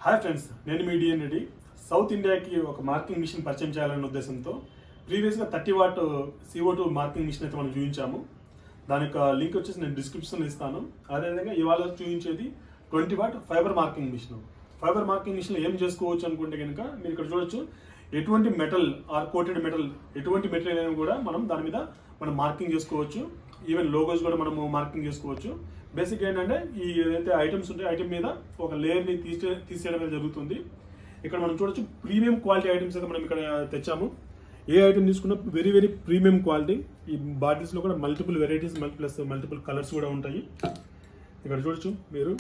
Hi friends, నేను మీ D N Reddy. South ఇండియాకి ఒక మార్కింగ్ మిషన్ పరిచయం చేయాలనే ఉద్దేశంతో ప్రీవియస్గా 30 వాట్ CO2 మార్కింగ్ మిషన్ అయితే మనం చూపించాము. దాని యొక్క లింక్ వచ్చేసి నేను డిస్క్రిప్షన్లో ఇస్తాను. అదేవిధంగా ఇవాళ చూపించేది 20 watt fiber marking machine. Fiber marking machine ఏం చేసుకోవచ్చు అనుకుంటే కనుక మీరు ఇక్కడ చూడొచ్చు. ఎటువంటి మెటల్ ఆర్ కోటెడ్ మెటల్, ఎటువంటి మెటీరియల్ అయినా కూడా మనం దాని మీద మనం మార్కింగ్ చేసుకోవచ్చు. ఈవెన్ లోగోస్ కూడా మనము మార్కింగ్ చేసుకోవచ్చు. బేసిక్ ఏంటంటే ఈ ఏదైతే ఐటమ్స్ ఉంటాయో ఐటమ్ మీద ఒక లేయర్ని తీసేయడం అనేది జరుగుతుంది. ఇక్కడ మనం చూడొచ్చు ప్రీమియం క్వాలిటీ ఐటమ్స్ అయితే మనం ఇక్కడ తెచ్చాము. ఏ ఐటమ్ తీసుకున్నా వెరీ వెరీ ప్రీమియం క్వాలిటీ. ఈ బాటిల్స్లో కూడా multiple varieties plus multiple colours కూడా ఉంటాయి. ఇక్కడ చూడొచ్చు మీరు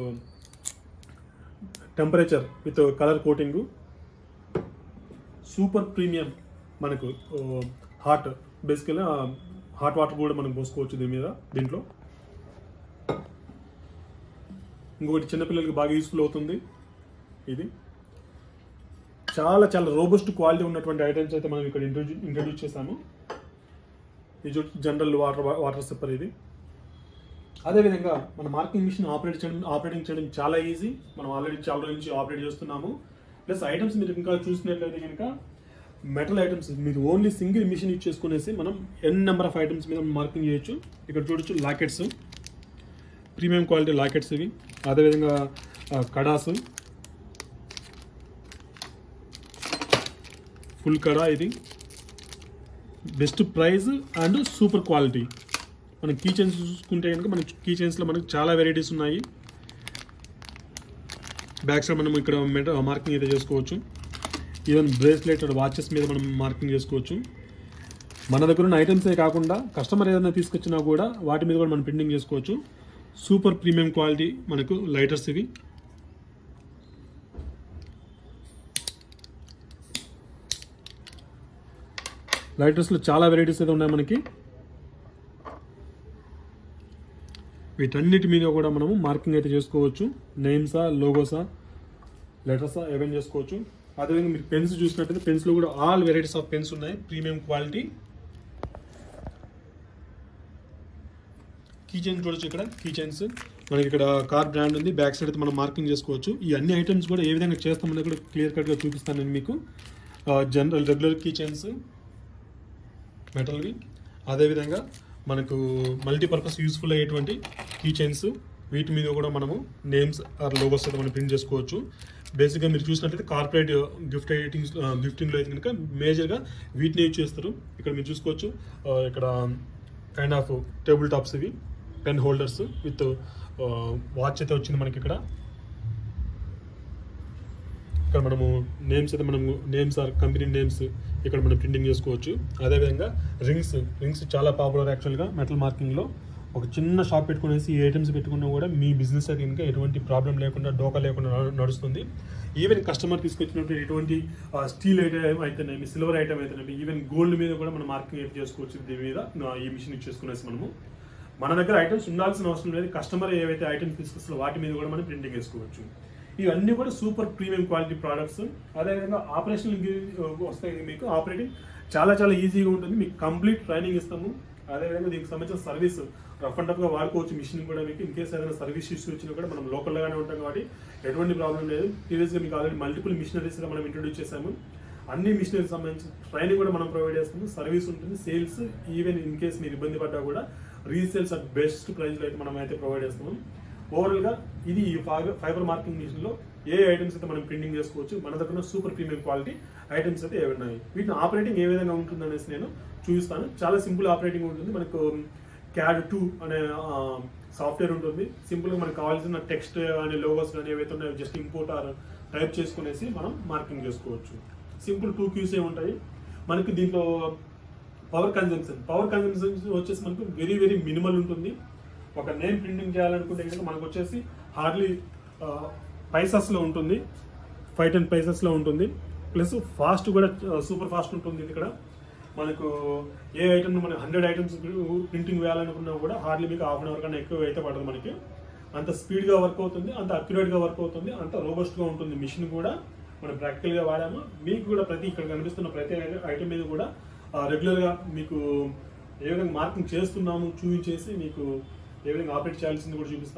temperature with colour coating, super premium. మనకు హాట్ బేసికల్గా హాట్ వాటర్ కూడా మనం పోసుకోవచ్చు దీంట్లో. ఇంకొకటి చిన్నపిల్లలకి బాగా యూస్ఫుల్ అవుతుంది. ఇది చాలా చాలా రోబస్ట్ క్వాలిటీ ఉన్నటువంటి ఐటమ్స్ అయితే మనం ఇక్కడ ఇంట్రడ్యూస్ చేసాము. ఇది జనరల్ వాటర్ సిప్పర్. ఇది అదేవిధంగా మన మార్కింగ్ మిషన్ ఆపరేటింగ్ చేయడం చాలా ఈజీ. మనం ఆల్రెడీ చాలా రోజుల నుంచి ఆపరేట్ చేస్తున్నాము. ప్లస్ ఐటమ్స్ మీరు ఇంకా చూసినట్లయితే కనుక మెటల్ ఐటమ్స్ మీరు ఓన్లీ సింగిల్ మిషన్ యూజ్ చేసుకునేసి మనం నెంబర్ ఆఫ్ ఐటమ్స్ మీద మార్కింగ్ చేయొచ్చు. ఇక్కడ చూడొచ్చు లాకెట్స్, ప్రీమియం క్వాలిటీ లాకెట్స్ ఇవి. అదేవిధంగా కడాస్, ఫుల్ కడా. ఇది best price and super quality. మనం కీ చైన్స్ చూసుకుంటే కనుక మన కీ చైన్స్లో మనకు చాలా వెరైటీస్ ఉన్నాయి. బ్యాక్ సైడ్ మనం ఇక్కడ మార్కింగ్ అయితే చేసుకోవచ్చు. ఈవెన్ బ్రేస్లెట్ వాచెస్ మీద మనం మార్కింగ్ చేసుకోవచ్చు. మన దగ్గర ఉన్న ఐటమ్సే కాకుండా కస్టమర్ ఏదైనా తీసుకొచ్చినా కూడా వాటి మీద కూడా మనం ప్రింటింగ్ చేసుకోవచ్చు. సూపర్ ప్రీమియం క్వాలిటీ మనకు లైటర్స్ ఇవి. లైటర్స్లో చాలా వెరైటీస్ అయితే ఉన్నాయి మనకి. వీటన్నిటి మీద కూడా మనము మార్కింగ్ అయితే చేసుకోవచ్చు. నేమ్సా, లోగోసా, లెటర్సా ఏవైనా చేసుకోవచ్చు. అదేవిధంగా మీరు పెన్స్ చూసినట్టయితే పెన్స్లో కూడా ఆల్ వెరైటీస్ ఆఫ్ పెన్స్ ఉన్నాయి, ప్రీమియం క్వాలిటీ. కీ చైన్స్ చూడొచ్చు. ఇక్కడ కీ చైన్స్ మనకి ఇక్కడ కార్ బ్రాండ్ ఉంది. బ్యాక్ సైడ్ అయితే మనం మార్కింగ్ చేసుకోవచ్చు. ఈ అన్ని ఐటమ్స్ కూడా ఏ విధంగా చేస్తామనేది కూడా క్లియర్ కట్గా చూపిస్తాను నేను మీకు. జనరల్ రెగ్యులర్ కీ చైన్స్ మెటల్వి, అదేవిధంగా మనకు మల్టీపర్పస్ యూస్ఫుల్ అయ్యేటువంటి కీ చైన్స్, వీటి మీద కూడా మనము నేమ్స్ ఆర్ లోగోస్ అయితే మనం ప్రింట్ చేసుకోవచ్చు. బేసిక్గా మీరు చూసినట్లయితే కార్పొరేట్ గిఫ్టింగ్లో అయితే కనుక మేజర్గా వీటిని యూజ్ చేస్తారు. ఇక్కడ మీరు చూసుకోవచ్చు. ఇక్కడ కైండ్ ఆఫ్ టేబుల్ టాప్స్ ఇవి, పెన్ హోల్డర్స్ విత్ వాచ్ అయితే వచ్చింది మనకి. ఇక్కడ మనము నేమ్స్ అయితే నేమ్స్ ఆర్ కంపెనీ నేమ్స్ ఇక్కడ మనం ప్రింటింగ్ చేసుకోవచ్చు. అదేవిధంగా రింగ్స్ చాలా పాపులర్ యాక్చువల్గా మెటల్ మార్కింగ్లో. ఒక చిన్న షాప్ పెట్టుకునేసి ఈ ఐటమ్స్ పెట్టుకున్నా కూడా మీ బిజినెస్ అయితే ఇంకా ఎటువంటి ప్రాబ్లం లేకుండా, డోకా లేకుండా నడుస్తుంది. ఈవెన్ కస్టమర్ తీసుకొచ్చినప్పుడు ఎటువంటి స్టీల్ ఐటమ్ అయితేనేమి, సిల్వర్ ఐటమ్ అయితేనేమి, ఈవెన్ గోల్డ్ మీద కూడా మనం మార్కింగ్ అయితే చేసుకోవచ్చు. దీని మీద ఈ మిషన్ చేసుకునేసి మన దగ్గర ఐటమ్స్ ఉండాల్సిన అవసరం లేదు. కస్టమర్ ఏవైతే ఐటమ్స్ తీసుకొస్తారో వాటి మీద కూడా మనం ప్రింటింగ్ వేసుకోవచ్చు. ఇవన్నీ కూడా సూపర్ ప్రీమియం క్వాలిటీ ప్రోడక్ట్స్. అదేవిధంగా ఆపరేషనల్ వస్తాయి. మీకు ఆపరేటింగ్ చాలా చాలా ఈజీగా ఉంటుంది. మీకు కంప్లీట్ ట్రైనింగ్ ఇస్తాము. అదేవిధంగా దీనికి సంబంధించిన సర్వీస్ రఫ్ అండ్ టఫ్గా వాడుకోవచ్చు. మిషన్ కూడా మీకు ఇన్ కేసు ఏదైనా సర్వీస్ ఇష్యూ వచ్చినా కూడా మనం లోకల్గానే ఉంటాం కాబట్టి ఎటువంటి ప్రాబ్లం లేదు. ప్రీవియస్గా మీకు ఆల్రెడీ మల్టిపుల్ మిషనరీస్ మనం ఇంట్రొడ్యూస్ చేసాము. అన్ని మిషనరీకి సంబంధించిన ట్రైనింగ్ కూడా మనం ప్రొవైడ్ చేస్తాము. సర్వీస్ ఉంటుంది, సేల్స్. ఈవెన్ ఇన్ కేసు మీరు ఇబ్బంది పడ్డా కూడా రీసేల్స్ అట్ బెస్ట్ ప్రైస్లో అయితే మనం అయితే ప్రొవైడ్ చేస్తాము. ఓవరాల్గా ఇది ఈ ఫైబర్ మార్కింగ్ మిషన్లో ఏ ఐటమ్స్ అయితే మనం ప్రింటింగ్ చేసుకోవచ్చు. మన దగ్గర సూపర్ ప్రీమియం క్వాలిటీ ఐటమ్స్ అయితే ఏమున్నాయి, వీటిని ఆపరేటింగ్ ఏ విధంగా ఉంటుంది అనేసి నేను చూపిస్తాను. చాలా సింపుల్ ఆపరేటింగ్ ఉంటుంది. మనకు CAD 2 అనే సాఫ్ట్వేర్ ఉంటుంది. సింపుల్గా మనకు కావాల్సిన టెక్స్ట్ కానీ లోగోస్ కానీ ఏవైతే ఉన్నాయో జస్ట్ ఇంపోర్ట్ ఆర్ టైప్ చేసుకునేసి మనం మార్కింగ్ చేసుకోవచ్చు. సింపుల్ 2 క్యూస్ ఉంటాయి మనకి. దీంట్లో పవర్ కన్జంప్షన్ వచ్చేసి మనకు వెరీ వెరీ మినిమల్ ఉంటుంది. ఒక నేమ్ ప్రింటింగ్ చేయాలనుకుంటే కనుక మనకు వచ్చేసి హార్డ్లీ పైసెస్లో ఉంటుంది, 5-10 పైసెస్లో ఉంటుంది. ప్లస్ ఫాస్ట్ కూడా సూపర్ ఫాస్ట్ ఉంటుంది. ఇక్కడ మనకు ఏ ఐటమ్ మనం 100 ఐటమ్స్ ప్రింటింగ్ వేయాలనుకున్నా కూడా హార్డ్లీ మీకు హాఫ్ అన్ అవర్ కన్నా ఎక్కువ అయితే పడదు. మనకి అంత స్పీడ్గా వర్క్ అవుతుంది, అంత అక్యురేట్గా వర్క్ అవుతుంది, అంత రోబస్ట్గా ఉంటుంది. మిషన్ కూడా మనం ప్రాక్టికల్గా వాడాము. మీకు కూడా ఇక్కడ కనిపిస్తున్న ప్రతి ఐటమ్ మీద కూడా రెగ్యులర్గా మీకు ఏ విధంగా మార్కింగ్ చేస్తున్నాము చూపించేసి మీకు ఏ విధంగా ఆపరేట్ చేయాల్సింది కూడా చూపిస్తాము.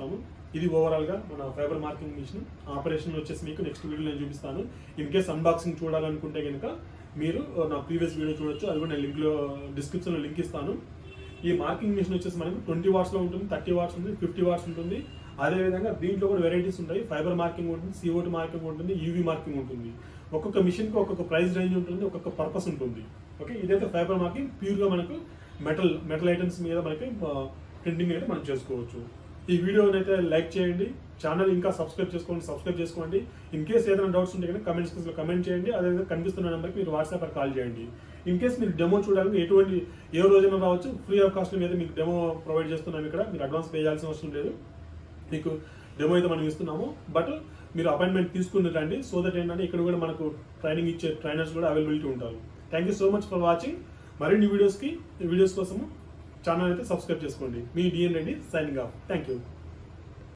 ఇది ఓవరాల్గా మన ఫైబర్ మార్కింగ్ మిషన్ ఆపరేషన్ వచ్చేసి మీకు నెక్స్ట్ వీడియో నేను చూపిస్తాను. ఇన్ కేస్ అన్బాక్సింగ్ చూడాలనుకుంటే కనుక మీరు నా ప్రీవియస్ వీడియో చూడొచ్చు, అది కూడా నేను లింక్లో డిస్క్రిప్షన్లో లింక్ ఇస్తాను. ఈ మార్కింగ్ మిషన్ వచ్చేసి మనకు 20 వాట్స్లో ఉంటుంది, 30 వాట్స్ ఉంటుంది, 50 వాట్స్ ఉంటుంది. అదేవిధంగా దీంట్లో కూడా వెరైటీస్ ఉంటాయి. ఫైబర్ మార్కింగ్ ఉంటుంది, CO2 మార్కింగ్ ఉంటుంది, UV మార్కింగ్ ఉంటుంది. ఒక్కొక్క మిషన్కి ఒక్కొక్క ప్రైస్ రేంజ్ ఉంటుంది, ఒక్కొక్క పర్పస్ ఉంటుంది. ఓకే, ఇదైతే ఫైబర్ మార్కింగ్ ప్యూర్గా మనకు మెటల్ ఐటమ్స్ మీద మనకి ప్రింటింగ్ అయితే మనం చేసుకోవచ్చు. ఈ వీడియోని అయితే లైక్ చేయండి, ఛానల్ ఇంకా సబ్స్క్రైబ్ చేసుకోండి. ఇన్ కేస్ ఏదైనా డౌట్స్ ఉంటే కనుక కమెంట్ సెక్షన్లో కమెంట్ చేయండి. అదేవిధంగా కనిపిస్తున్న నెంబర్కి మీరు వాట్సాప్ కాల్ చేయండి. ఇన్ కేస్ మీరు డెమో చూడాలని ఏ రోజైనా రావచ్చు, ఫ్రీ ఆఫ్ కాస్ట్ మీద మీకు డెమో ప్రొవైడ్ చేస్తున్నాం. ఇక్కడ మీరు అడ్వాన్స్ పే చేయాల్సిన అవసరం లేదు. మీకు డెమో అయితే మనం ఇస్తున్నాము, బట్ మీరు అపాయింట్మెంట్ తీసుకుని రండి. సో దట్ ఏంటంటే ఇక్కడ కూడా మనకు ట్రైనింగ్ ఇచ్చే ట్రైనర్స్ కూడా అవైలబిలిటీ ఉంటారు. Thank you so much for watching. మరిన్ని వీడియోస్ కోసము ఛానల్ అయితే సబ్స్క్రైబ్ చేసుకోండి. మీ D N Reddy signing off. Thank you.